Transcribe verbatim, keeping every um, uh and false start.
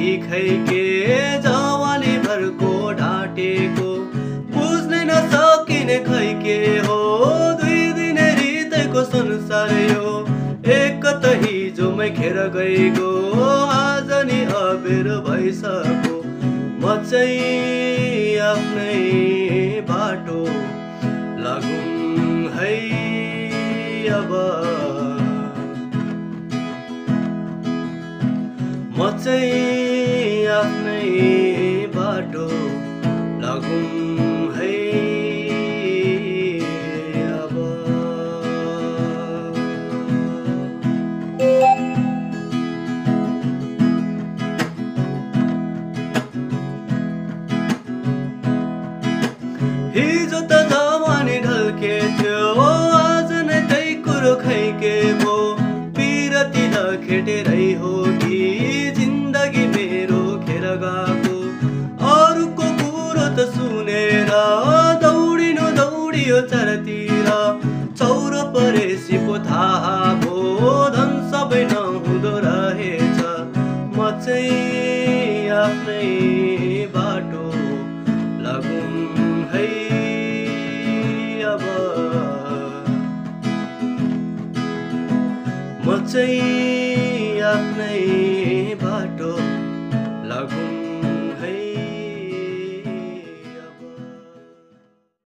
खैके जवानी भरको ढाटेको बुझ्नै नसकिने खैके हो दुई दिन रितको संसार यो एक त हिजोमै खेर गएको आज नि अबेर भइसक्यो म चाहिँ आफ्नै बाटो लागौँ है अब म चाहिँ आफ्नै बाटो लागौँ है अब। हिजो त जवानी ढल्के थियो आज नै त्यही कुरो खैके भो पिरती लखेटेरै हो कि जिन्दगी मेरो खेर गएको अरूको कुरो त सुनेर दौडिनु दौडियो चारतिर चौरो परेसी पो थाहा भो धन सबै नहुँदो रहेछ म चाहिँ आफ्नै बाटो लागौँ है अब म चाहिँ आफ्नै